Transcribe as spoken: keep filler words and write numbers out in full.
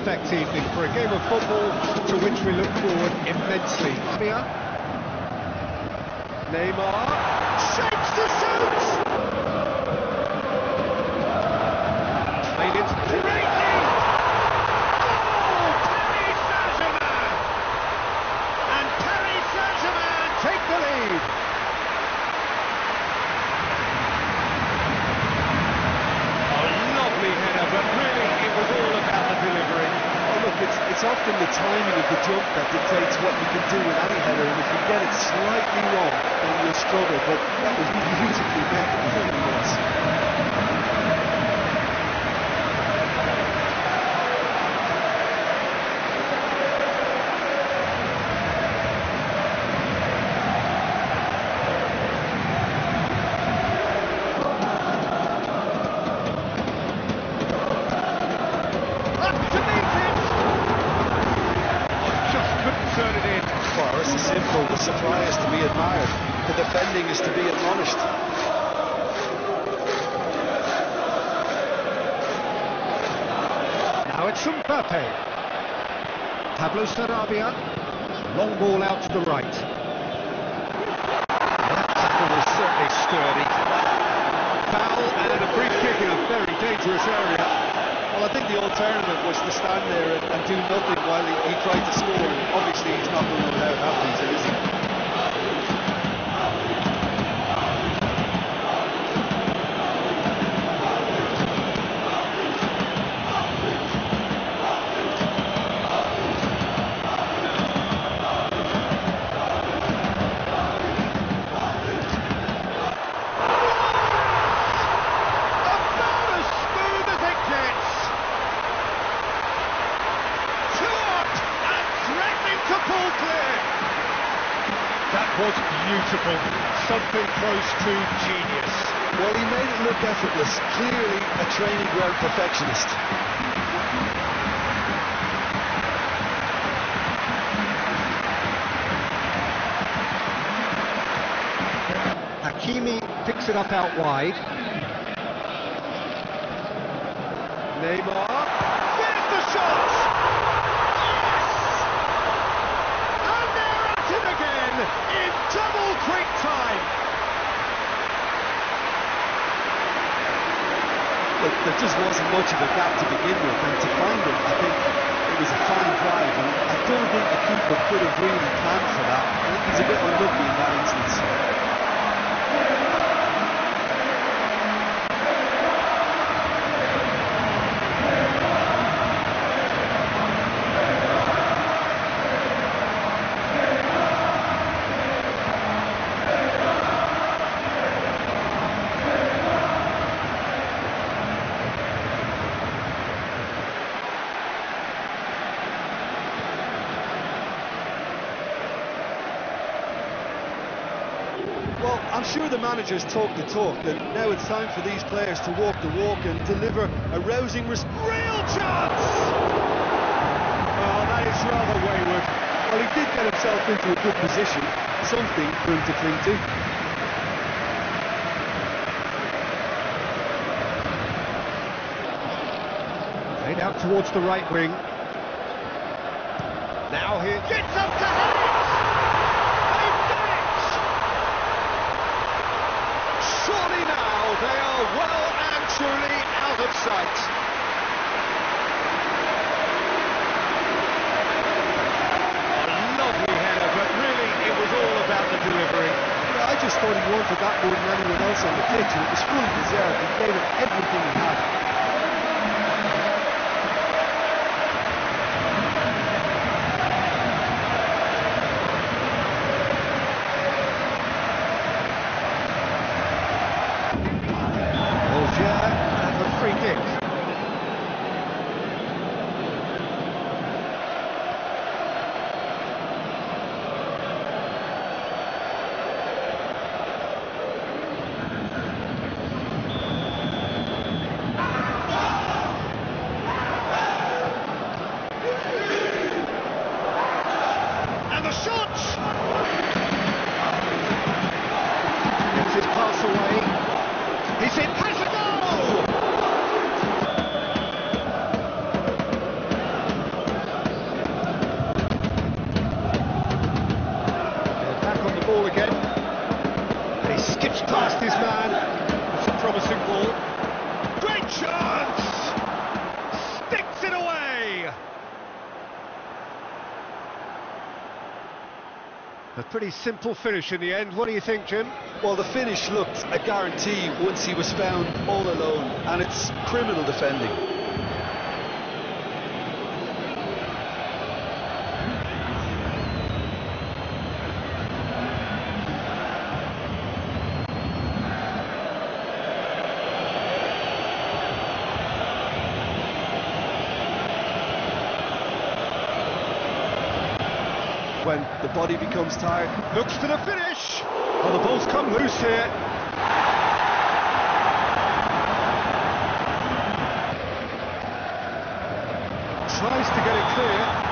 perfect evening for a game of football to which we look forward immensely. Neymar shapes to shoot! Made it greatly! Oh, Paris Saint-Germain! And Paris Saint-Germain take the lead! A lovely header, but really it was all about the delivery. Oh, look, it's, it's often the timing of the jump that dictates what you can do with any header, and if you get it slightly wrong, then you'll struggle, but that was beautifully met, it really was. Simple, the supply is to be admired, the defending is to be admonished. Now it's Mbappe. Pablo Sarabia. Long ball out to the right. That tackle was certainly sturdy. Foul and then a free kick in a very dangerous area. Well, I think the alternative was to stand there and, and do nothing while he, he tried to score. And obviously, he's not going to allow that these days, is he? That was beautiful, something close to genius. Well, he made it look effortless, clearly a training ground perfectionist. Hakimi picks it up out wide. Neymar, there's the shot! In double quick time. Look, there just wasn't much of a gap to begin with, and to find it, I think it was a fine drive, and I don't think the keeper could have really planned for that. I think he's a bit unlucky in that instance. Well, I'm sure the managers talk the talk, and now it's time for these players to walk the walk and deliver a rousing response. Real chance! Oh, that is rather wayward. Well, he did get himself into a good position, something for him to cling to. Played out towards the right wing. Now he gets up to head it! They've done it! Surely now they are well and truly out of sight. A lovely header, but really it was all about the delivery. Yeah, I just thought he wanted that more than anyone else on the pitch, and it was fully deserved. He gave it everything he had. And a free kick. A pretty simple finish in the end. What do you think, Jim? Well, the finish looked a guarantee once he was found all alone, and it's criminal defending. When the body becomes tired. Looks for the finish. Oh, the ball's come loose here. Tries to get it clear.